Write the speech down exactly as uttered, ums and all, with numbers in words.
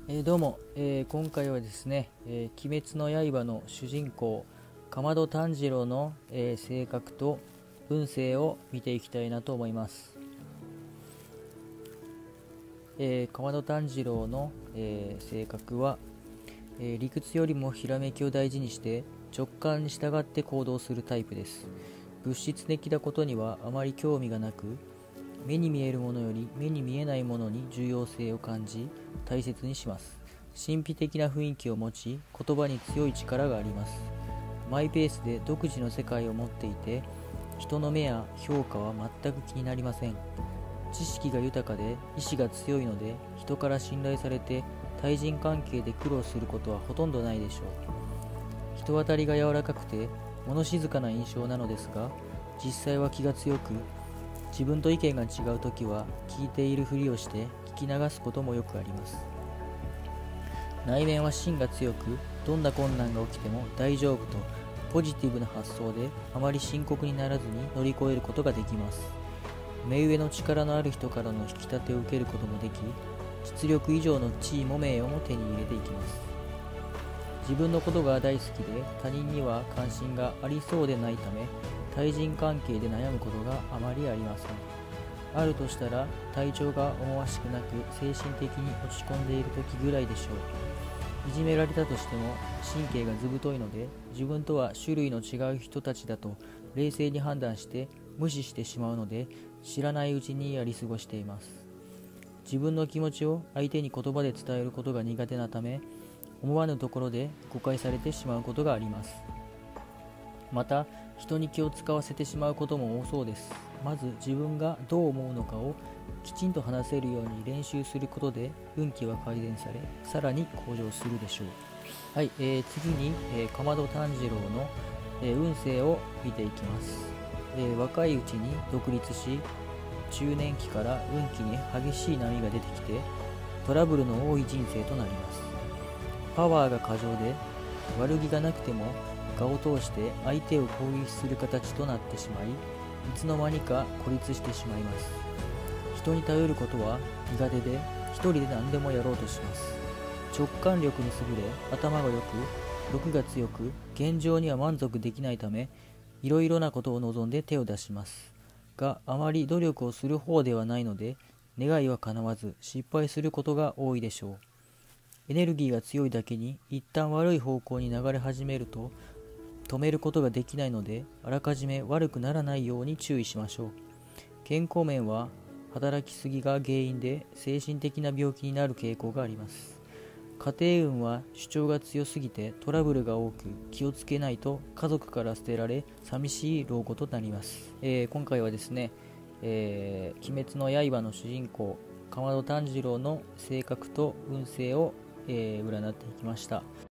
えーどうも、えー今回はですね、えー鬼滅の刃の主人公竈門炭治郎の、えー性格と運勢を見ていきたいなと思います。えー、竈門炭治郎の、えー性格は、えー理屈よりもひらめきを大事にして直感に従って行動するタイプです。物質的なことにはあまり興味がなく、目に見えるものより目に見えないものに重要性を感じ大切にします。神秘的な雰囲気を持ち、言葉に強い力があります。マイペースで独自の世界を持っていて、人の目や評価は全く気になりません。知識が豊かで意志が強いので、人から信頼されて対人関係で苦労することはほとんどないでしょう。人当たりが柔らかくて物静かな印象なのですが、実際は気が強く、自分と意見が違うときは聞いているふりをして聞き流すこともよくあります。内面は芯が強く、どんな困難が起きても大丈夫とポジティブな発想で、あまり深刻にならずに乗り越えることができます。目上の力のある人からの引き立てを受けることもでき、実力以上の地位も名誉も手に入れていきます。自分のことが大好きで他人には関心がありそうでないため、対人関係で悩むことがあまりありません。あるとしたら、体調が思わしくなく精神的に落ち込んでいる時ぐらいでしょう。いじめられたとしても神経がずぶといので、自分とは種類の違う人たちだと冷静に判断して無視してしまうので、知らないうちにやり過ごしています。自分の気持ちを相手に言葉で伝えることが苦手なため、思わぬところで誤解されてしまうことがあります。また、人に気を使わせてしまうことも多そうです。まず自分がどう思うのかをきちんと話せるように練習することで運気は改善され、さらに向上するでしょう。はい、えー、次に、えー、竈門炭治郎の、えー運勢を見ていきます。えー若いうちに独立し、中年期から運気に激しい波が出てきて、トラブルの多い人生となります。パワーが過剰で悪気がなくても我を通して相手を攻撃する形となってしまい、いつの間にか孤立してしまいます。人に頼ることは苦手で、一人で何でもやろうとします。直感力に優れ、頭が良く、欲が強く、現状には満足できないため、いろいろなことを望んで手を出します。が、あまり努力をする方ではないので、願いは叶わず失敗することが多いでしょう。エネルギーが強いだけに、一旦悪い方向に流れ始めると止めることができないので、あらかじめ悪くならないように注意しましょう。健康面は働きすぎが原因で精神的な病気になる傾向があります。家庭運は主張が強すぎてトラブルが多く、気をつけないと家族から捨てられ寂しい老後となります。えー今回はですね、えー鬼滅の刃の主人公竈門炭治郎の性格と運勢を、えー占っていきました。